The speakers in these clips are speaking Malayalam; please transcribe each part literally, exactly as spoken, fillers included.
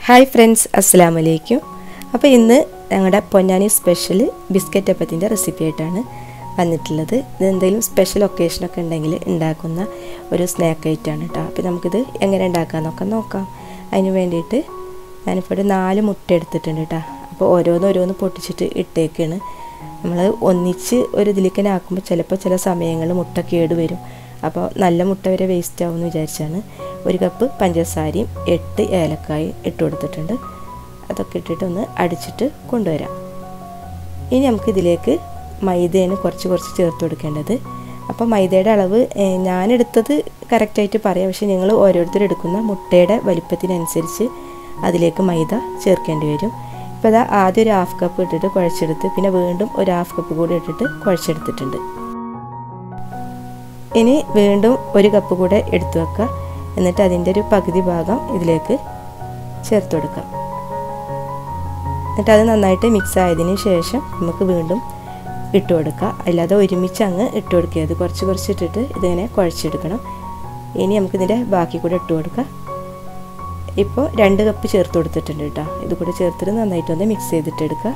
ഹായ് ഫ്രണ്ട്സ്, അസ്സലാമു അലൈക്കും. അപ്പോൾ ഇന്ന് ഞങ്ങളുടെ പൊന്നാനി സ്പെഷ്യൽ ബിസ്ക്കറ്റ് അപ്പത്തിൻ്റെ റെസിപ്പി ആയിട്ടാണ് വന്നിട്ടുള്ളത്. ഇത് എന്തെങ്കിലും സ്പെഷ്യൽ ഒക്കേഷനൊക്കെ ഉണ്ടെങ്കിൽ ഉണ്ടാക്കുന്ന ഒരു സ്നാക്ക് ഐറ്റമാണ് കേട്ടോ. അപ്പോൾ നമുക്കിത് എങ്ങനെ ഉണ്ടാക്കാമെന്നൊക്കെ നോക്കാം. അതിന് വേണ്ടിയിട്ട് ഞാനിപ്പോൾ ഒരു നാല് മുട്ട എടുത്തിട്ടുണ്ട് കേട്ടോ. അപ്പോൾ ഓരോന്ന് ഓരോന്ന് പൊട്ടിച്ചിട്ട് ഇട്ടേക്കാണ്. നമ്മൾ ഒന്നിച്ച് ഒരു ഇതിലേക്ക് തന്നെ ആക്കുമ്പോൾ ചിലപ്പോൾ ചില സമയങ്ങളിൽ മുട്ട കേട് വരും. അപ്പോൾ നല്ല മുട്ട വരെ വേസ്റ്റ് ആവുമെന്ന് വിചാരിച്ചാണ്. ഒരു കപ്പ് പഞ്ചസാരയും എട്ട് ഏലക്കായും ഇട്ട് കൊടുത്തിട്ടുണ്ട്. അതൊക്കെ ഇട്ടിട്ട് ഒന്ന് അടിച്ചിട്ട് കൊണ്ടുവരാം. ഇനി നമുക്കിതിലേക്ക് മൈദയാണ് കുറച്ച് കുറച്ച് ചേർത്ത് കൊടുക്കേണ്ടത്. അപ്പോൾ മൈദയുടെ അളവ് ഞാനെടുത്തത് കറക്റ്റായിട്ട് പറയാം, പക്ഷേ നിങ്ങൾ ഓരോരുത്തരും എടുക്കുന്ന മുട്ടയുടെ വലിപ്പത്തിനനുസരിച്ച് അതിലേക്ക് മൈദ ചേർക്കേണ്ടി വരും. ഇപ്പോൾ അതാ ആദ്യം ഒരു ഹാഫ് കപ്പ് ഇട്ടിട്ട് കുഴച്ചെടുത്ത് പിന്നെ വീണ്ടും ഒരു ഹാഫ് കപ്പ് കൂടി ഇട്ടിട്ട് കുഴച്ചെടുത്തിട്ടുണ്ട്. ഇനി വീണ്ടും ഒരു കപ്പ് കൂടെ എടുത്തു വെക്കുക. എന്നിട്ട് അതിൻ്റെ ഒരു പകുതി ഭാഗം ഇതിലേക്ക് ചേർത്ത് കൊടുക്കാം. എന്നിട്ട് അത് നന്നായിട്ട് മിക്സ് ആയതിന് ശേഷം നമുക്ക് വീണ്ടും ഇട്ട് കൊടുക്കുക. അല്ലാതെ ഒരുമിച്ച് അങ്ങ് ഇട്ട് കൊടുക്കരുത്, കുറച്ച് കുറച്ച് ഇട്ടിട്ട് ഇതിങ്ങനെ കുഴച്ചെടുക്കണം. ഇനി നമുക്കിതിൻ്റെ ബാക്കി കൂടെ ഇട്ട് കൊടുക്കാം. ഇപ്പോൾ രണ്ട് കപ്പ് ചേർത്ത് കൊടുത്തിട്ടുണ്ട് കേട്ടോ. ഇത് കൂടെ ചേർത്തിട്ട് നന്നായിട്ടൊന്ന് മിക്സ് ചെയ്തിട്ട് എടുക്കുക.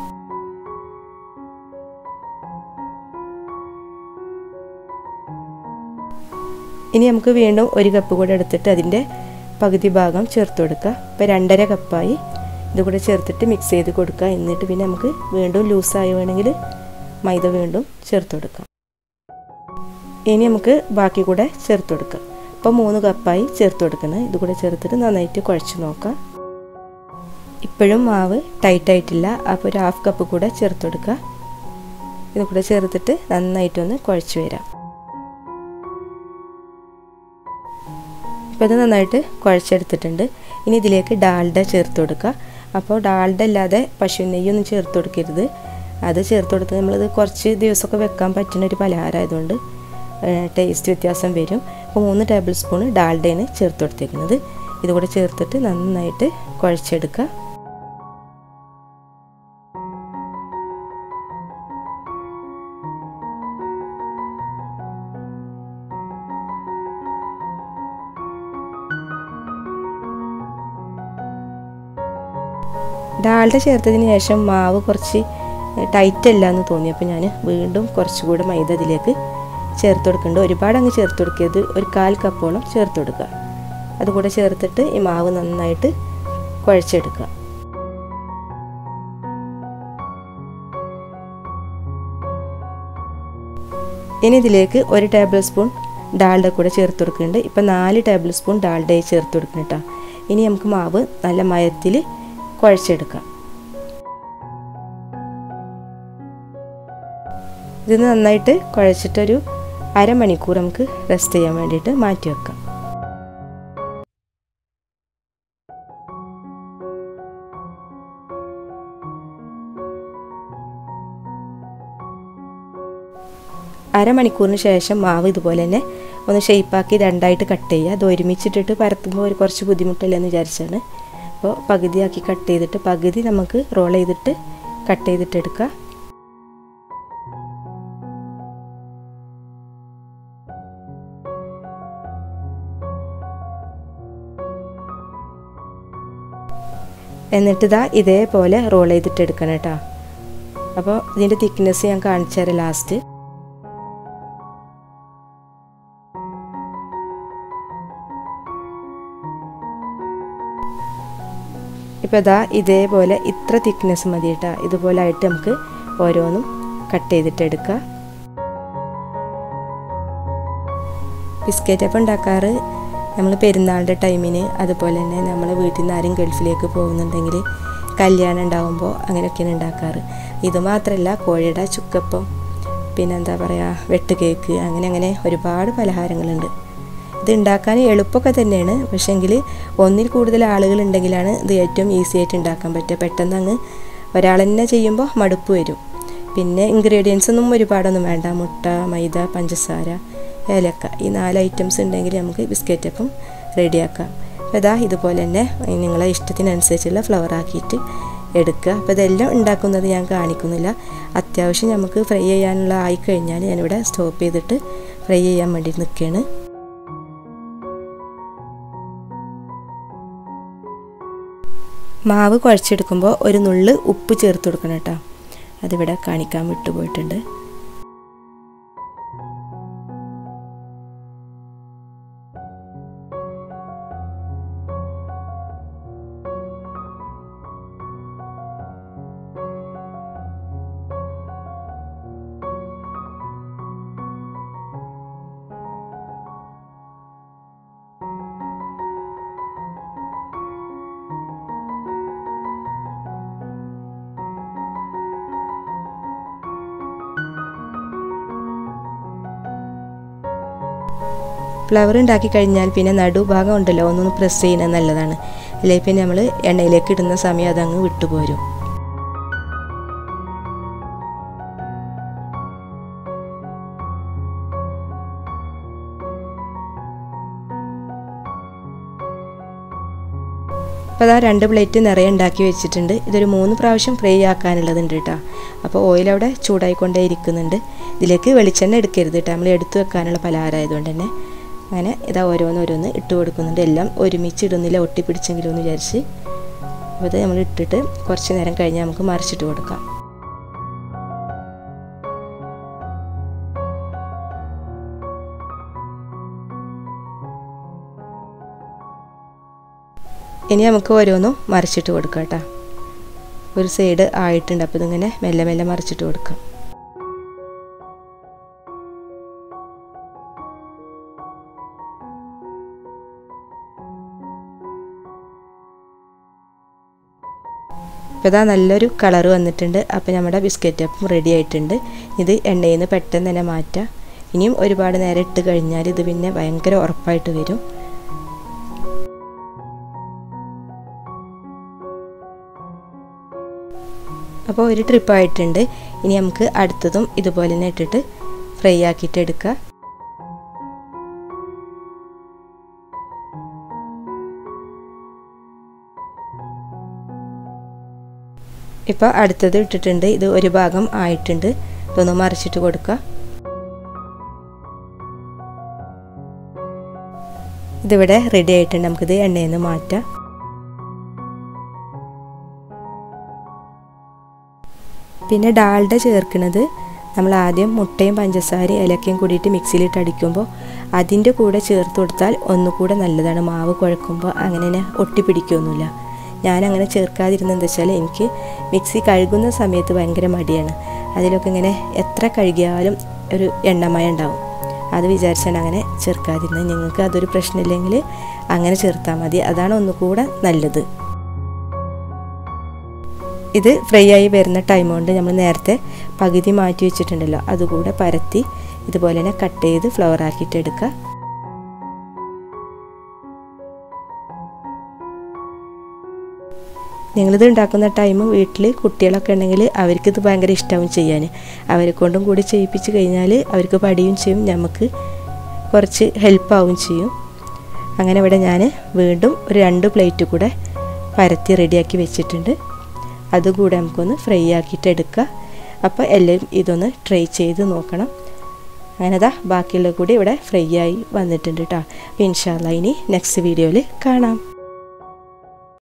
ഇനി നമുക്ക് വീണ്ടും ഒരു കപ്പ് കൂടെ എടുത്തിട്ട് അതിൻ്റെ പകുതി ഭാഗം ചേർത്ത് കൊടുക്കുക. ഇപ്പോൾ രണ്ടര കപ്പായി. ഇതുകൂടെ ചേർത്തിട്ട് മിക്സ് ചെയ്ത് കൊടുക്കുക. എന്നിട്ട് പിന്നെ നമുക്ക് വീണ്ടും ലൂസായി വേണമെങ്കിൽ മൈദ വീണ്ടും ചേർത്ത് കൊടുക്കാം. ഇനി നമുക്ക് ബാക്കി കൂടെ ചേർത്ത് കൊടുക്കാം. ഇപ്പോൾ മൂന്ന് കപ്പായി ചേർത്ത് കൊടുക്കുന്നത്. ഇതുകൂടെ ചേർത്തിട്ട് നന്നായിട്ട് കുഴച്ച് നോക്കാം. ഇപ്പോഴും മാവ് ടൈറ്റായിട്ടില്ല. അപ്പോൾ ഒരു ഹാഫ് കപ്പ് കൂടെ ചേർത്ത് കൊടുക്കുക. ഇതുകൂടെ ചേർത്തിട്ട് നന്നായിട്ടൊന്ന് കുഴച്ച് വരാം. ഇപ്പോൾ ഇത് നന്നായിട്ട് കുഴച്ചെടുത്തിട്ടുണ്ട്. ഇനി ഇതിലേക്ക് ഡാൽഡ ചേർത്ത് കൊടുക്കുക. അപ്പോൾ ഡാൽഡ അല്ലാതെ പശു നെയ്യൊന്നും ചേർത്ത് കൊടുക്കരുത്. അത് ചേർത്ത് കൊടുത്ത് നമ്മളിത് കുറച്ച് ദിവസമൊക്കെ വെക്കാൻ പറ്റുന്ന ഒരു പലഹാരമായതുകൊണ്ട് ടേസ്റ്റ് വ്യത്യാസം വരും. അപ്പോൾ മൂന്ന് ടേബിൾ സ്പൂൺ ഡാൽഡയാണ് ചേർത്ത് കൊടുത്തേക്കുന്നത്. ഇതുകൂടെ ചേർത്തിട്ട് നന്നായിട്ട് കുഴച്ചെടുക്കുക. ഡാൽഡ ചേർത്തതിന് ശേഷം മാവ് കുറച്ച് ടൈറ്റ് അല്ല എന്ന് തോന്നി. അപ്പോൾ ഞാൻ വീണ്ടും കുറച്ചുകൂടെ മൈദ അതിലേക്ക് ചേർത്ത് കൊടുക്കുന്നുണ്ട്. ഒരുപാട് അങ്ങ് ചേർത്ത് കൊടുക്കരുത്, ഒരു കാൽ കപ്പോളം ചേർത്ത് കൊടുക്കുക. അതുകൂടെ ചേർത്തിട്ട് ഈ മാവ് നന്നായിട്ട് കുഴച്ചെടുക്കുക. ഇനി ഇതിലേക്ക് ഒരു ടേബിൾ സ്പൂൺ ഡാൽഡ കൂടെ ചേർത്ത് കൊടുക്കുന്നുണ്ട്. ഇപ്പം നാല് ടേബിൾ സ്പൂൺ ഡാൽഡയെ ചേർത്ത് കൊടുക്കണം കേട്ടോ. ഇനി നമുക്ക് മാവ് നല്ല മയത്തിൽ കുഴച്ചെടുക്കാം. ഇത് നന്നായിട്ട് കുഴച്ചിട്ടൊരു അരമണിക്കൂർ നമുക്ക് റെസ്റ്റ് ചെയ്യാൻ വേണ്ടിയിട്ട് മാറ്റി വെക്കാം. അരമണിക്കൂറിന് ശേഷം മാവ് ഇതുപോലെ തന്നെ ഒന്ന് ഷേപ്പാക്കി രണ്ടായിട്ട് കട്ട് ചെയ്യുക. അത് ഒരുമിച്ചിട്ടിട്ട് പരത്തുമ്പോൾ ഒരു കുറച്ച് ബുദ്ധിമുട്ടില്ലെന്ന് വിചാരിച്ചാണ്. അപ്പോൾ പകുതിയാക്കി കട്ട് ചെയ്തിട്ട് പകുതി നമുക്ക് റോൾ ചെയ്തിട്ട് കട്ട് ചെയ്തിട്ട് എടുക്കുക. എന്നിട്ട് ഇതാ ഇതേപോലെ റോൾ ചെയ്തിട്ട് എടുക്കണം കേട്ടോ. അപ്പോൾ ഇതിൻ്റെ തിക്നെസ് ഞാൻ കാണിച്ചു തരാം ലാസ്റ്റ്. ഇപ്പോൾ ഇതാ ഇതേപോലെ ഇത്ര തിക്നെസ് മതി കേട്ടോ. ഇതുപോലെ ആയിട്ട് നമുക്ക് ഓരോന്നും കട്ട് ചെയ്തിട്ട് എടുക്കുക. ബിസ്ക്കറ്റ് അപ്പം ഉണ്ടാക്കാറ് നമ്മൾ പെരുന്നാളിൻ്റെ ടൈമിന്, അതുപോലെ തന്നെ നമ്മൾ വീട്ടിൽ നിന്ന് ആരും ഗൾഫിലേക്ക് പോകുന്നുണ്ടെങ്കിൽ കല്യാണം ഉണ്ടാകുമ്പോൾ അങ്ങനെയൊക്കെയാണ് ഉണ്ടാക്കാറ്. ഇത് മാത്രമല്ല കോഴിയുടെ ചുക്കപ്പം, പിന്നെ എന്താ പറയുക വെട്ട് കേക്ക്, അങ്ങനെ അങ്ങനെ ഒരുപാട് പലഹാരങ്ങളുണ്ട്. ഇത് ഉണ്ടാക്കാൻ എളുപ്പമൊക്കെ തന്നെയാണ്, പക്ഷേങ്കിൽ ഒന്നിൽ കൂടുതൽ ആളുകളുണ്ടെങ്കിലാണ് ഇത് ഏറ്റവും ഈസി ആയിട്ട് ഉണ്ടാക്കാൻ പറ്റുക. പെട്ടെന്ന് അങ്ങ് ഒരാൾ തന്നെ ചെയ്യുമ്പോൾ മടുപ്പ് വരും. പിന്നെ ഇൻഗ്രീഡിയൻസ് ഒന്നും ഒരുപാടൊന്നും വേണ്ട. മുട്ട, മൈദ, പഞ്ചസാര, ഏലക്ക, ഈ നാല് ഐറ്റംസ് ഉണ്ടെങ്കിൽ നമുക്ക് ബിസ്ക്കറ്റ് അപ്പം റെഡിയാക്കാം. അപ്പോൾ ഇതാ ഇതുപോലെ തന്നെ നിങ്ങളെ ഇഷ്ടത്തിനനുസരിച്ചുള്ള ഫ്ലവർ ആക്കിയിട്ട് എടുക്കുക. അപ്പോൾ ഇതെല്ലാം ഉണ്ടാക്കുന്നത് ഞാൻ കാണിക്കുന്നില്ല. അത്യാവശ്യം നമുക്ക് ഫ്രൈ ചെയ്യാനുള്ള ആയിക്കഴിഞ്ഞാൽ ഞാനിവിടെ സ്റ്റോപ്പ് ചെയ്തിട്ട് ഫ്രൈ ചെയ്യാൻ വേണ്ടി നിൽക്കുകയാണ്. മാവ് കുഴച്ചെടുക്കുമ്പോൾ ഒരു നുള്ള് ഉപ്പ് ചേർത്ത് കൊടുക്കണം കേട്ടോ. അതിവിടെ കാണിക്കാൻ വിട്ടുപോയിട്ടുണ്ട്. ഫ്ലവർ ഉണ്ടാക്കി കഴിഞ്ഞാൽ പിന്നെ നടുഭാഗം ഉണ്ടല്ലോ ഒന്നൊന്ന് പ്രസ് ചെയ്യുന്നത് നല്ലതാണ്. അല്ലെങ്കിൽ പിന്നെ നമ്മൾ എണ്ണയിലേക്ക് ഇടുന്ന സമയം അതങ്ങ് വിട്ടുപോരും. അപ്പോൾ അതാ രണ്ട് പ്ലേറ്റ് നിറയെ ഉണ്ടാക്കി വെച്ചിട്ടുണ്ട്. ഇതൊരു മൂന്ന് പ്രാവശ്യം ഫ്രൈ ആക്കാനുള്ളതുണ്ട് കേട്ടോ. അപ്പോൾ ഓയിൽ അവിടെ ചൂടായിക്കൊണ്ടേ ഇരിക്കുന്നുണ്ട്. ഇതിലേക്ക് വെളിച്ചെണ്ണ എടുക്കരുത് കേട്ടോ, നമ്മൾ എടുത്തു വെക്കാനുള്ള പലഹാരമായതുകൊണ്ട് തന്നെ. അങ്ങനെ ഇതാ ഓരോന്നോരോന്ന് ഇട്ട് കൊടുക്കുന്നുണ്ട്. എല്ലാം ഒരുമിച്ച് ഇടുന്നില്ല, ഒട്ടിപ്പിടിച്ചെങ്കിലും എന്ന് വിചാരിച്ച്. അപ്പോൾ ഇത് നമ്മൾ ഇട്ടിട്ട് കുറച്ച് നേരം കഴിഞ്ഞാൽ നമുക്ക് മറിച്ചിട്ട് കൊടുക്കാം. ഇനി നമുക്ക് ഓരോന്നും മറിച്ചിട്ട് കൊടുക്കാം കേട്ടോ. ഒരു സൈഡ് ആയിട്ടുണ്ട്, അപ്പോൾ ഇതിങ്ങനെ മെല്ലെ മെല്ലെ മറിച്ചിട്ട് കൊടുക്കാം. അപ്പോൾ ഇതാ നല്ലൊരു കളറ് വന്നിട്ടുണ്ട്. അപ്പോൾ നമ്മുടെ ബിസ്ക്കറ്റ് അപ്പം റെഡി ആയിട്ടുണ്ട്. ഇത് എണ്ണയിൽ നിന്ന് പെട്ടെന്ന് തന്നെ മാറ്റാം. ഇനിയും ഒരുപാട് നേരം ഇട്ട് കഴിഞ്ഞാൽ ഇത് പിന്നെ ഭയങ്കര ഉറപ്പായിട്ട് വരും. അപ്പോൾ ഒരു ട്രിപ്പ് ആയിട്ടുണ്ട്. ഇനി നമുക്ക് അടുത്തതും ഇതുപോലെ തന്നെ ഇട്ടിട്ട് ഫ്രൈ ആക്കിയിട്ട് എടുക്കാം. ഇപ്പോൾ അടുത്തത് ഇട്ടിട്ടുണ്ട്. ഇത് ഒരു ഭാഗം ആയിട്ടുണ്ട്. ഇതൊന്ന് മറിച്ചിട്ട് കൊടുക്കുക. ഇതിവിടെ റെഡി ആയിട്ടുണ്ട്. നമുക്കിത് എണ്ണയിൽ നിന്ന് മാറ്റാം. പിന്നെ ഡാൽഡ ചേർക്കുന്നത് നമ്മൾ ആദ്യം മുട്ടയും പഞ്ചസാരയും ഏലക്കയും കൂടിയിട്ട് മിക്സിയിലിട്ട് അടിക്കുമ്പോൾ അതിൻ്റെ കൂടെ ചേർത്ത് കൊടുത്താൽ ഒന്നുകൂടെ നല്ലതാണ്. മാവ് കുഴക്കുമ്പോൾ അങ്ങനെ തന്നെ ഒട്ടിപ്പിടിക്കുകയൊന്നുമില്ല. ഞാനങ്ങനെ ചേർക്കാതിരുന്നത് എന്താ വെച്ചാൽ എനിക്ക് മിക്സി കഴുകുന്ന സമയത്ത് ഭയങ്കര മടിയാണ്. അതിലൊക്കെ ഇങ്ങനെ എത്ര കഴുകിയാലും ഒരു എണ്ണമയം ഉണ്ടാവും. അത് വിചാരിച്ചാണ് അങ്ങനെ ചേർക്കാതിരുന്നത്. നിങ്ങൾക്ക് അതൊരു പ്രശ്നമില്ലെങ്കിൽ അങ്ങനെ ചേർത്താൽ മതി. അതാണ് ഒന്നുകൂടെ നല്ലത്. ഇത് ഫ്രൈ ആയി വരുന്ന ടൈം കൊണ്ട് നമ്മൾ നേരത്തെ പകുതി മാറ്റി വെച്ചിട്ടുണ്ടല്ലോ, അതുകൂടെ പരത്തി ഇതുപോലെ തന്നെ കട്ട് ചെയ്ത് ഫ്ലവർ ആക്കിയിട്ട് എടുക്കുക. നിങ്ങളിത് ഉണ്ടാക്കുന്ന ടൈം വീട്ടിൽ കുട്ടികളൊക്കെ ഉണ്ടെങ്കിൽ അവർക്കിത് ഭയങ്കര ഇഷ്ടമാവും ചെയ്യാൻ. അവരെ കൊണ്ടും കൂടി ചെയ്യിപ്പിച്ച് കഴിഞ്ഞാൽ അവർക്ക് പഠിയും ചെയ്യും, നമുക്ക് കുറച്ച് ഹെൽപ്പാവും ചെയ്യും. അങ്ങനെ ഇവിടെ ഞാൻ വീണ്ടും ഒരു രണ്ട് പ്ലേറ്റ് കൂടെ പരത്തി റെഡിയാക്കി വെച്ചിട്ടുണ്ട്. അതുകൂടെ നമുക്കൊന്ന് ഫ്രൈ ആക്കിയിട്ട് എടുക്കുക. അപ്പോൾ എല്ലാവരും ഇതൊന്ന് ട്രൈ ചെയ്ത് നോക്കണം. അങ്ങനെ ദാ ബാക്കിയുള്ള കൂടി ഇവിടെ ഫ്രൈ ആയി വന്നിട്ടുണ്ട് കേട്ടോ. അപ്പോൾ ഇൻഷാ അല്ലാഹ് ഇനി നെക്സ്റ്റ് വീഡിയോയിൽ കാണാം.